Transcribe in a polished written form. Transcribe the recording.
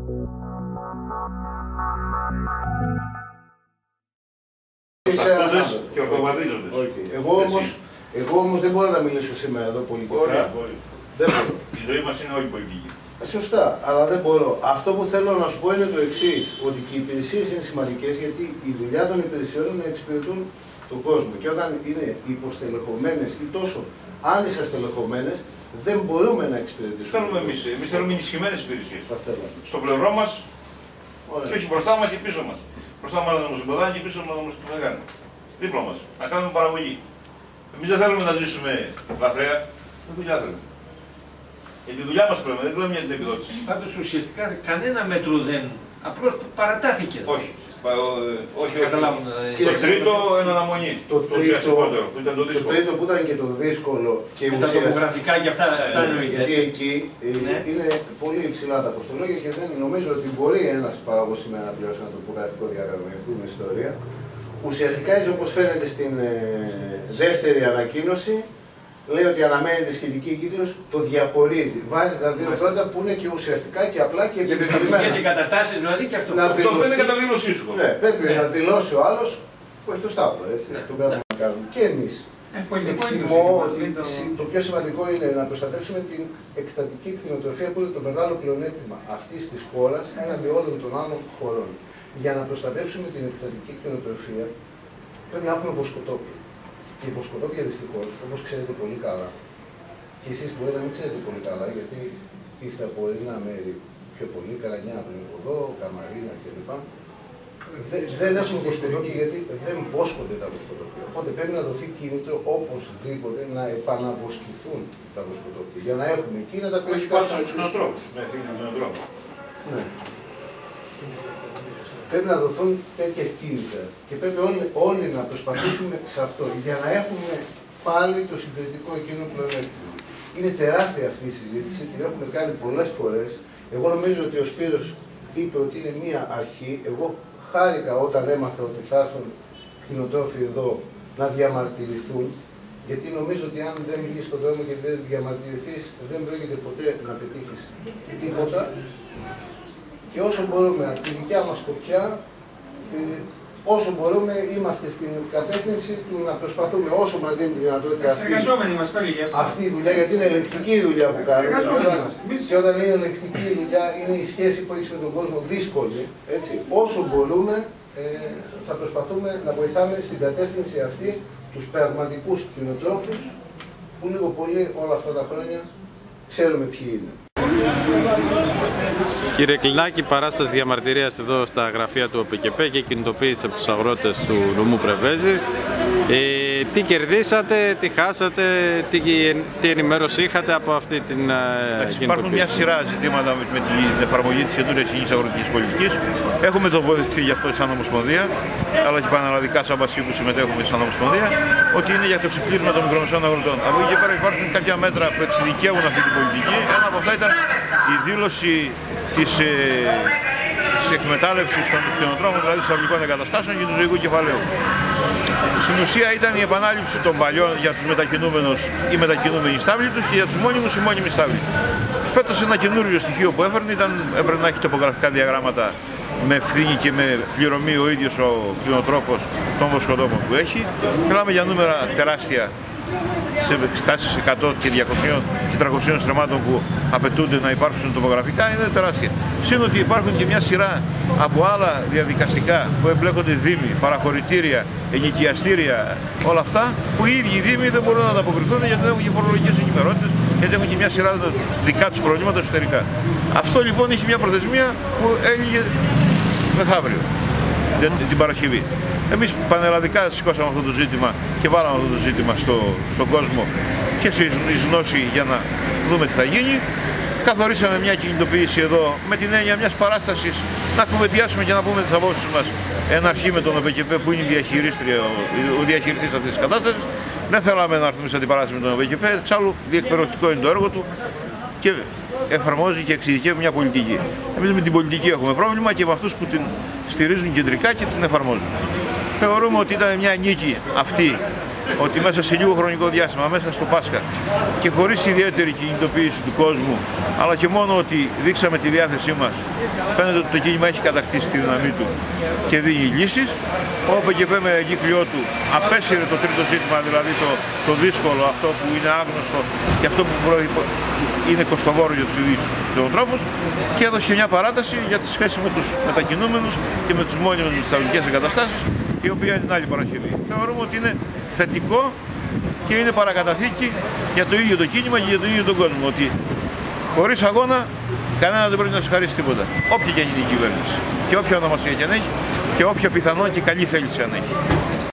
Και ορθοπαδίζονται. Εγώ όμως δεν μπορώ να μιλήσω σήμερα εδώ πολιτικά. Δεν μπορώ. Η ζωή μας είναι όλη πολιτική. Σωστά, αλλά δεν μπορώ. Αυτό που θέλω να σου πω είναι το εξής, ότι και οι υπηρεσίες είναι σημαντικές, γιατί η δουλειά των υπηρεσιών είναι να εξυπηρετούν τον κόσμο. Και όταν είναι υποστελεχωμένες ή τόσο άνισα στελεχωμένες, δεν μπορούμε να εξυπηρετήσουμε. Θέλουμε εμείς θέλουμε ενισχυμένες υπηρεσίες. Στο πλευρό μας, και όχι μπροστά μας και πίσω μας. Μπροστά μας να μας συμποδάνε και πίσω μας να μας κάνει. Δίπλα μας, να κάνουμε παραγωγή. Εμείς δεν θέλουμε να ζήσουμε λαθρέα, δεν δουλειά θέλουμε. Για τη δουλειά μας πρέπει, δεν θέλουμε για την επιδότηση. Πάντως ουσιαστικά κανένα μέτρο δεν, απλώς παρατάθηκε. Όχι. Καταλάβουν. Το τρίτο εν αναμονή. Το ουσιαστικότερο, που ήταν το δύσκολο. Το τρίτο που ήταν και το δύσκολο και με τα τοπογραφικά και αυτά εννοείται. Γιατί εκεί είναι πολύ υψηλά τα κοστολόγια και δεν νομίζω ότι μπορεί ένας παραγωγός σήμερα να πληρώσει ένα τοπογραφικό διάγραμμα για αυτή την ιστορία. Ουσιαστικά έτσι όπως φαίνεται στην δεύτερη ανακοίνωση, λέει ότι αναμένεται σχετική κύκλος, το διαχωρίζει. Βάζει τα δύο πρώτα που είναι και ουσιαστικά και απλά και επιστημονικά. Για τις εγκαταστάσεις δηλαδή και αυτό. Αυτό δεν είναι κατά δήλωσή σου. Ναι, πρέπει να δηλώσει ο άλλος που έχει το στάπλο, έτσι. Το πρέπει να κάνουμε. Και εμείς. Εκτιμώ ότι το πιο σημαντικό είναι να προστατεύσουμε την εκτατική κτηνοτροφία που είναι το μεγάλο πλεονέκτημα αυτής της χώρας έναντι όλων των άλλων χωρών. Για να προστατεύσουμε την εκτατική κτηνοτροφία πρέπει να έχουμε βοσκοτόπια. Και οι βοσκοτόπια δυστυχώς, όπως ξέρετε πολύ καλά, και εσείς μπορεί να μην ξέρετε πολύ καλά, γιατί είστε από ορεινά μέρη πιο πολύ, Καρανιά πριν από εδώ, Καμαρίνα κλπ. Δεν έχουν βοσκοτόπια γιατί δεν βόσκονται τα βοσκοτόπια. Οπότε πρέπει να δοθεί κίνητρο οπωσδήποτε να επαναβοσκηθούν τα βοσκοτόπια. Για να έχουμε εκεί να τα περισκάψουμε. Ναι. Πρέπει να δοθούν τέτοια κίνητρα και πρέπει όλοι να προσπαθήσουμε σε αυτό για να έχουμε πάλι το συντηρητικό εκείνο πλεονέκτημα. Είναι τεράστια αυτή η συζήτηση, την έχουμε κάνει πολλές φορές. Εγώ νομίζω ότι ο Σπύρος είπε ότι είναι μία αρχή. Εγώ χάρηκα όταν έμαθα ότι θα έρθουν κτηνοτρόφοι εδώ να διαμαρτυρηθούν, γιατί νομίζω ότι αν δεν βγεις στον δρόμο και δεν διαμαρτυρηθείς, δεν πρόκειται ποτέ να πετύχεις τίποτα. Και όσο μπορούμε, από τη δικιά μας σκοπιά, όσο μπορούμε, είμαστε στην κατεύθυνση του να προσπαθούμε όσο μας δίνει τη δυνατότητα αυτή η δουλειά, γιατί είναι ελεγκτική η δουλειά που κάνουμε. Και όταν είναι ελεγκτική η δουλειά, είναι η σχέση που έχεις με τον κόσμο δύσκολη. Έτσι. Όσο μπορούμε, θα προσπαθούμε να βοηθάμε στην κατεύθυνση αυτή τους πραγματικούς κτηνοτρόφους, που λίγο πολύ όλα αυτά τα χρόνια ξέρουμε ποιοι είναι. Κύριε Κλινάκη, παράσταση διαμαρτυρίας εδώ στα γραφεία του ΟΠΚΠ και κινητοποίηση από τους αγρότες του νομού Πρεβέζης. Τι κερδίσατε, τι χάσατε, τι ενημέρωση είχατε από αυτή την κινητοποίηση? Υπάρχουν μια σειρά ζητήματα με την εφαρμογή της καινούριας κοινής αγροτικής πολιτικής. Έχουμε τοποθετηθεί γι' αυτό σαν Ομοσπονδία, αλλά και πανελλαδικά σαν Βασίλη που συμμετέχουμε σαν Ομοσπονδία, ότι είναι για το ξεκλείδωμα των μικρομεσαίων αγροτών. Από εκεί και πέρα υπάρχουν κάποια μέτρα που εξειδικεύουν αυτή την πολιτική. Ένα από αυτά ήταν η δήλωση της εκμετάλλευσης των κτηνοτρόφων, δηλαδή των σταυλικών εγκαταστάσεων και του ζωικού κεφαλαίου. Στην ουσία ήταν η επανάληψη των παλιών για τους μετακινούμενους ή μετακινούμενοι στάβλοι τους και για τους μόνιμους ή μόνιμοι στάβλοι. Φέτος ένα καινούριο στοιχείο που έφερνε έπρεπε να έχει τοπογραφικά διαγράμματα με ευθύνη και με πληρωμή ο ίδιος ο κτηνοτρόφος των βοσκοτόπων που έχει. Μιλάμε για νούμερα τεράστια, σε τάσεις 100 και 200 και 300 στρεμμάτων που απαιτούνται να υπάρξουν τοπογραφικά, είναι τεράστια. Συν ότι υπάρχουν και μια σειρά από άλλα διαδικαστικά που εμπλέκονται δήμοι, παραχωρητήρια, ενοικιαστήρια, όλα αυτά που οι ίδιοι οι δήμοι δεν μπορούν να ανταποκριθούν γιατί δεν έχουν και φορολογικές ενημερότητες, γιατί έχουν και μια σειρά δικά τους προβλήματα εσωτερικά. Αυτό λοιπόν έχει μια προθεσμία που έλυγε μεθαύριο, την Παρασκευή. Εμείς πανελλαδικά σηκώσαμε αυτό το ζήτημα και βάλαμε αυτό το ζήτημα στον κόσμο και σε γνώση για να δούμε τι θα γίνει. Καθορίσαμε μια κινητοποίηση εδώ με την έννοια μιας παράστασης να κουβεντιάσουμε και να πούμε τις απόψεις μας εν αρχή με τον ΟΠΚΠ που είναι ο διαχειριστής αυτής της κατάστασης. Δεν θέλαμε να έρθουμε σε αντιπαράσταση με τον ΟΠΚΠ, εξάλλου διεκπαιρεωτικό είναι το έργο του και εφαρμόζει και εξειδικεύει μια πολιτική. Εμείς με την πολιτική έχουμε πρόβλημα και με αυτούς που την στηρίζουν κεντρικά και την εφαρμόζουν. Θεωρούμε ότι ήταν μια νίκη αυτή ότι μέσα σε λίγο χρονικό διάστημα, μέσα στο Πάσχα και χωρίς ιδιαίτερη κινητοποίηση του κόσμου, αλλά και μόνο ότι δείξαμε τη διάθεσή μας, φαίνεται ότι το κίνημα έχει κατακτήσει τη δύναμή του και δίνει λύσεις. Ο ΟΠΚ με εγκύκλειό του απέσυρε το τρίτο ζήτημα, δηλαδή το δύσκολο, αυτό που είναι άγνωστο και αυτό που είναι κοστοβόρο για τους ίδιους τους ανθρώπους, και έδωσε μια παράταση για τη σχέση με τους μετακινούμενους και με τους μόνιμους μεταλλουργικές εγκαταστάσεις, η οποία είναι την άλλη Παρασκευή. Θεωρούμε ότι είναι θετικό και είναι παρακαταθήκη για το ίδιο το κίνημα και για τον ίδιο τον κόσμο, ότι χωρίς αγώνα κανένα δεν πρέπει να συγχαρήσει τίποτα, όποια και αν είναι η κυβέρνηση και όποια ονομασία και αν έχει και όποια πιθανόν και καλή θέληση αν έχει.